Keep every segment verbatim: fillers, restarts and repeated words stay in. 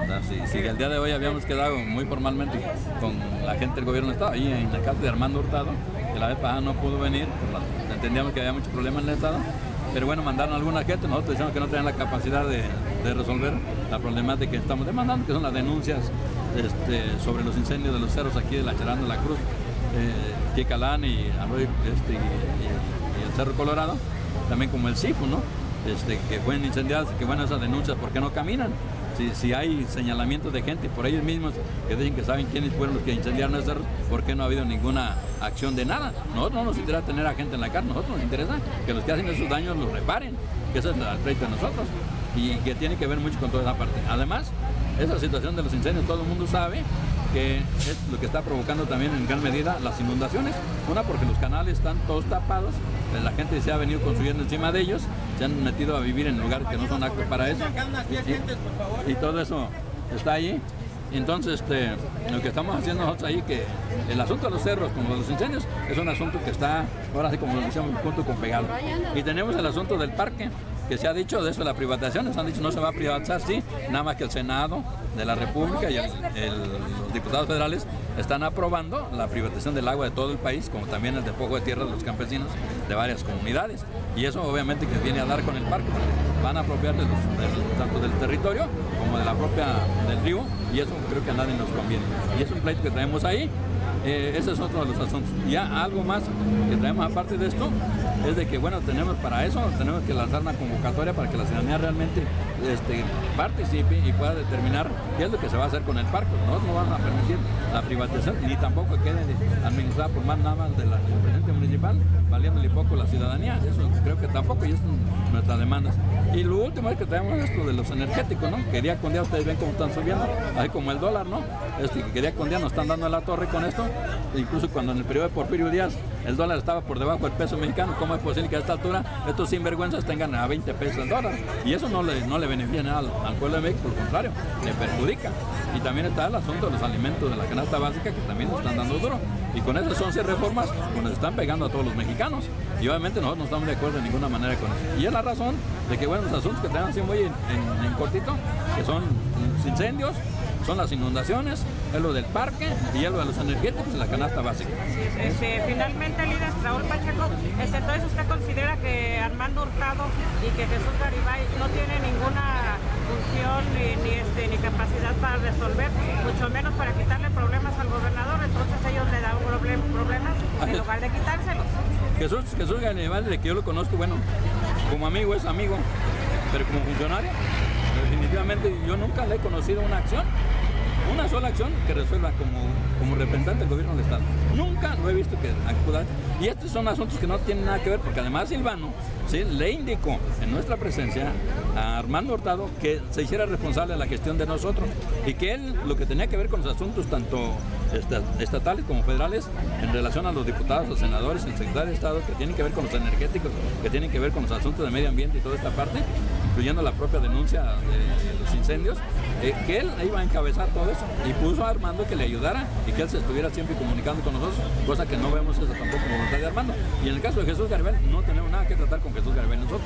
Sí, sí, el día de hoy habíamos quedado muy formalmente con la gente del gobierno del estado, ahí en la casa de Armando Hurtado, que la vez pasada no pudo venir, la, entendíamos que había muchos problemas en el estado, pero bueno, mandaron a alguna gente, nosotros decíamos que no tenían la capacidad de, de resolver la problemática que estamos demandando, que son las denuncias este, sobre los incendios de los cerros aquí de la Charanda de la Cruz, eh, Quicalán y, este, y, y, y el Cerro Colorado, también como el Cifu, ¿no? Este, que fueron incendiados, que bueno, esas denuncias, ¿por qué no caminan? Si, si hay señalamientos de gente por ellos mismos que dicen que saben quiénes fueron los que incendiaron el cerro, ¿por qué no ha habido ninguna acción de nada? Nosotros no nos interesa tener a gente en la cárcel, nosotros nos interesa que los que hacen esos daños los reparen, que ese es el pleito de nosotros y que tiene que ver mucho con toda esa parte. Además, esa situación de los incendios, todo el mundo sabe que es lo que está provocando también en gran medida las inundaciones. Una, porque los canales están todos tapados, la gente se ha venido construyendo encima de ellos, se han metido a vivir en lugares que no son aptos para eso, y, y todo eso está ahí. Entonces, este, lo que estamos haciendo nosotros ahí, que el asunto de los cerros, como de los incendios, es un asunto que está, ahora sí como lo decíamos, junto con pegado. Y tenemos el asunto del parque, que se ha dicho de eso de la privatización, nos han dicho no se va a privatizar, sí, nada más que el Senado de la República y el, el, los diputados federales están aprobando la privatización del agua de todo el país, como también el despojo de tierra de los campesinos de varias comunidades. Y eso obviamente que viene a dar con el parque, porque van a apropiar de los, de, tanto del territorio como de la propia del río, y eso creo que a nadie nos conviene. Y es un pleito que traemos ahí. Eh, ese es otro de los asuntos. Y ya algo más que traemos aparte de esto es de que, bueno, tenemos para eso, tenemos que lanzar una convocatoria para que la ciudadanía realmente este, participe y pueda determinar qué es lo que se va a hacer con el parque. Nosotros no vamos a permitir la privatización, ni tampoco quede administrada por más nada más del presidente municipal, valiéndole poco a la ciudadanía. Eso creo que tampoco, y eso es nuestras demandas. Y lo último es que traemos esto de los energéticos, ¿no? Que día con día ustedes ven cómo están subiendo, así como el dólar, ¿no? Este, que día con día nos están dando en la torre con esto. Incluso cuando en el periodo de Porfirio Díaz el dólar estaba por debajo del peso mexicano, ¿cómo es posible que a esta altura estos sinvergüenzas tengan a veinte pesos el dólar? Y eso no le, no le beneficia nada al, al pueblo de México, por el contrario, le perjudica. Y también está el asunto de los alimentos de la canasta básica, que también nos están dando duro. Y con esas once reformas pues, nos están pegando a todos los mexicanos. Y obviamente nosotros no estamos de acuerdo de ninguna manera con eso. Y es la razón de que, bueno, los asuntos que tengan así muy en, en, en cortito, que son los incendios, son las inundaciones, es lo del parque y es lo de los energéticos y la canasta básica. Este, finalmente, líder Raúl Pacheco, este, entonces usted considera que Armando Hurtado y que Jesús Garibay no tienen ninguna función ni, ni, este, ni capacidad para resolver, mucho menos para quitarle problemas al gobernador, entonces ellos le dan problem, problemas en lugar de quitárselos. Jesús, Jesús Garibay, de que yo lo conozco, bueno, como amigo es amigo, pero como funcionario, definitivamente yo nunca le he conocido una acción, una sola acción que resuelva como, como representante del gobierno del estado. Nunca lo he visto que acuda. Y estos son asuntos que no tienen nada que ver, porque además Silvano, ¿sí?, le indicó en nuestra presencia a Armando Hurtado que se hiciera responsable de la gestión de nosotros y que él lo que tenía que ver con los asuntos tanto estatales como federales en relación a los diputados, los senadores, el secretario de Estado, que tienen que ver con los energéticos, que tienen que ver con los asuntos de medio ambiente y toda esta parte, incluyendo la propia denuncia de los incendios, eh, que él iba a encabezar todo eso y puso a Armando que le ayudara y que él se estuviera siempre comunicando con nosotros, cosa que no vemos eso tampoco como voluntad de Armando. Y en el caso de Jesús Garibay, no tenemos nada que tratar con Jesús Garibay nosotros.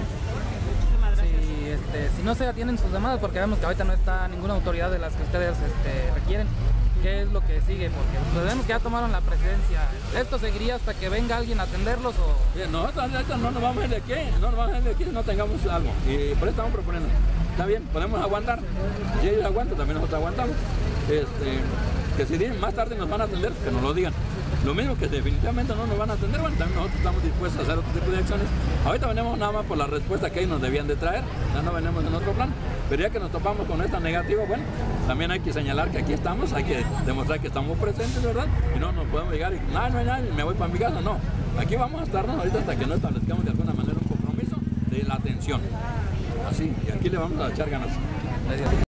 Sí, este, si no se atienden sus demandas, porque vemos que ahorita no está ninguna autoridad de las que ustedes este, requieren, ¿qué es lo que sigue? Porque pues, vemos que ya tomaron la presidencia. ¿Esto seguiría hasta que venga alguien a atenderlos o...? Bien, nosotros no nos vamos a ir de aquí, no nos vamos a ir de aquí si no tengamos algo. Y por eso estamos proponiendo. Está bien, podemos aguantar. Si ellos aguantan, también nosotros aguantamos. Este, que si dicen más tarde nos van a atender, que nos lo digan. Lo mismo que definitivamente no nos van a atender, bueno, también nosotros estamos dispuestos a hacer otro tipo de acciones. Ahorita venimos nada más por la respuesta que ellos nos debían de traer, ya no venimos en otro plan. Pero ya que nos topamos con esta negativa, bueno, también hay que señalar que aquí estamos, hay que demostrar que estamos presentes, ¿verdad? Y no nos podemos llegar y, no, no hay nadie, me voy para mi casa, no. Aquí vamos a estarnos ahorita hasta que no establezcamos de alguna manera un compromiso de la atención. Así, y aquí le vamos a echar ganas. Gracias.